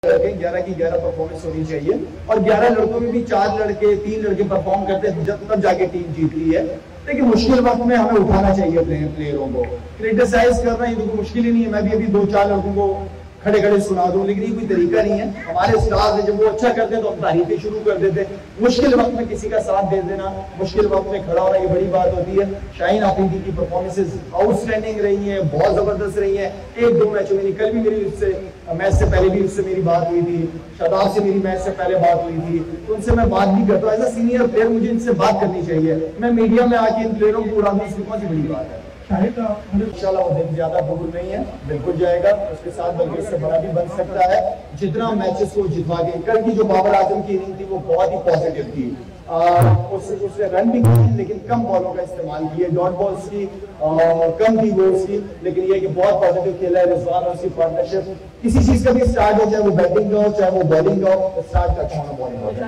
11 की 11 परफॉर्मेंस होनी चाहिए और 11 लड़कों में भी 4 लड़के 3 लड़के परफॉर्म करते हैं जब तब जाके टीम जीतती है। लेकिन मुश्किल वक्त में हमें उठाना चाहिए प्लेयरों को। क्रिटिसाइज कर रहे हैं तो मुश्किल ही नहीं है, मैं भी अभी 2-4 लड़कों को खड़े खड़े सुना दूं, लेकिन ये कोई तरीका नहीं है। हमारे स्टार्स जब वो अच्छा करते हैं तो हम तारीफें शुरू कर देते हैं। मुश्किल वक्त में किसी का साथ दे देना, मुश्किल वक्त में खड़ा होना, ये बड़ी बात होती है। शाहीन आफरीदी की परफॉर्मेंसेस आउटस्टैंडिंग रही है, बहुत जबरदस्त रही है। 1-2 मैचों में, कल भी मेरी उससे मैच से पहले भी उससे मेरी बात हुई थी, शादाब से मेरी मैच से पहले बात हुई थी, तो उनसे मैं बात भी करता हूँ। एज अ सीनियर प्लेयर मुझे इनसे बात करनी चाहिए। मैं मीडिया में आके इन प्लेयरों को उड़ा दूं, इसमें कौन सी बड़ी बात है। इंशाल्लाह वो दिन ज्यादा दूर नहीं है, बिल्कुल जाएगा। उसके साथ बल्कि इससे बड़ा भी बन सकता है। जितना मैचेस को जितवा के, कल की जो बाबर आजम की इनिंग थी वो बहुत ही पॉजिटिव थी। उससे रन भी किए लेकिन कम बॉलों का इस्तेमाल किए, डॉट बॉल्स की कम थी वो उसकी, लेकिन ये कि बहुत पॉजिटिव खेला है रिजवान और उसकी पार्टनरशिप। किसी चीज का भी स्टार्ट हो, चाहे वो बैटिंग का हो चाहे वो बॉलिंग का हो, स्टार्ट का अच्छा होना बहुत इंपॉर्टेंट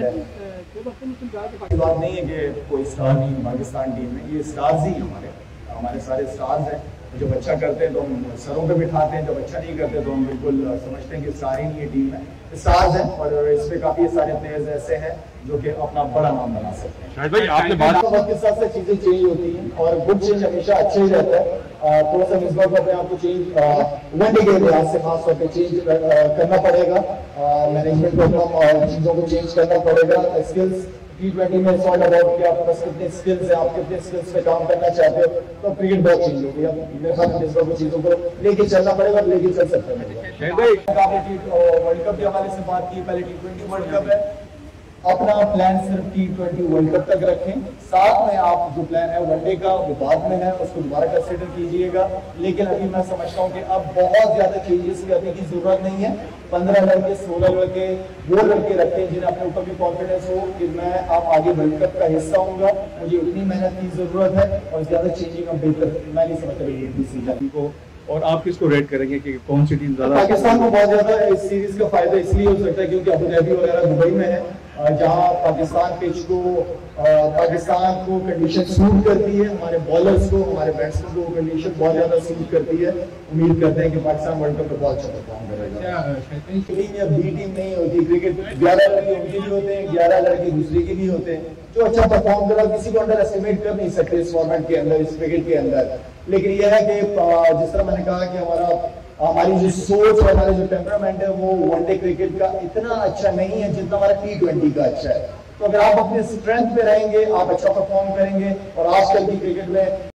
है। बात नहीं है कि कोई स्टार नहीं पाकिस्तान टीम में, ये स्टार्स ही हमारे सारे स्टार्स हैं। जब अच्छा करते हैं तो हम सरों पे बिठाते हैं, जब अच्छा नहीं करते तो हम बिल्कुल समझते हैं कि स्टार ही नहीं है टीम में। स्टार्स हैं और इस पे काफी सारे प्लेयर्स ऐसे हैं जो कि अपना बड़ा नाम बना सकते हैं। शाहिद भाई आपने बात वक्त के साथ साथ चीजें चेंज होती हैं और गुड चेंज हमेशा अच्छा ही रहता है। थोड़ा सा इस बार अपने आप को चेंज वनडे के लिहाज से खास तौर पर चेंज करना पड़ेगा। मैनेजमेंट को अपना चीजों को चेंज करना पड़ेगा। स्किल्स T20 में सॉल्ट अबाउट कि आपके पास कितने स्किल्स हैं, आप कितने स्किल्स पे काम करना चाहते हो, तो क्रिकेट बहुत चेंज हो गया। मेरे ख्याल में इस बार चीजों को लेके चलना पड़ेगा और लेके चल सकते हैं। वर्ल्ड कप के हवाले से बात की, पहले T20 वर्ल्ड कप है, अपना प्लान सिर्फ T20 वर्ल्ड कप तक रखें। साथ में आप जो प्लान है वनडे का वो बाद में है, उसको दोबारा कंसिडर कीजिएगा। लेकिन अभी मैं समझता हूँ कि अब बहुत ज्यादा चेंजेस करने की जरूरत नहीं है। 15 लड़के 16 लड़के वो लड़के रखें जिन्हें अपने ऊपर भी कॉन्फिडेंस हो कि मैं आप आगे वर्ल्ड कप का हिस्सा हूँगा, मुझे इतनी मेहनत की जरूरत है और ज्यादा चेंजिंग अब बेहतर मैं नहीं समझता को। और आप किसको रेट करेंगे कि कौन सी टीम ज्यादा? पाकिस्तान को बहुत ज्यादा इस सीरीज का फायदा इसलिए हो सकता है क्योंकि अबू धाबी वगैरह दुबई में है, जहां पाकिस्तान पिच को पाकिस्तान को कंडीशन सूट करती है, हमारे बॉलर्स को हमारे बैट्समैन को कंडीशन बहुत ज्यादा सूट करती है। उम्मीद करते हैं कि पाकिस्तान वर्ल्ड कप में बहुत अच्छा परफॉर्म करेगा। बी टीम नहीं होती क्रिकेट, 11 लड़के उनके भी होते हैं, 11 लड़के दूसरे के भी होते हैं। जो अच्छा परफॉर्म करा किसी को अंडर एस्टिमेट कर नहीं सकते इस फॉर्मेट के अंदर, इस क्रिकेट के अंदर। लेकिन यह है कि जिस तरह मैंने कहा कि हमारी जो सोच और हमारा जो टेम्परामेंट है वो वनडे क्रिकेट का इतना अच्छा नहीं है जितना हमारा T20 का अच्छा है। तो अगर आप अपने स्ट्रेंथ पे रहेंगे, आप अच्छा परफॉर्म करेंगे और आजकल की क्रिकेट में